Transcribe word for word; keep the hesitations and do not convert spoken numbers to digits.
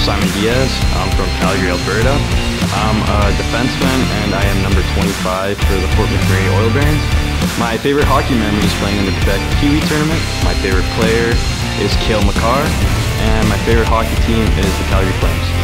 Simon Diaz. I'm from Calgary, Alberta. I'm a defenseman and I am number twenty-five for the Fort McMurray Oil Barons. My favorite hockey memory is playing in the Quebec Kiwi tournament. My favorite player is Cale Makar, and my favorite hockey team is the Calgary Flames.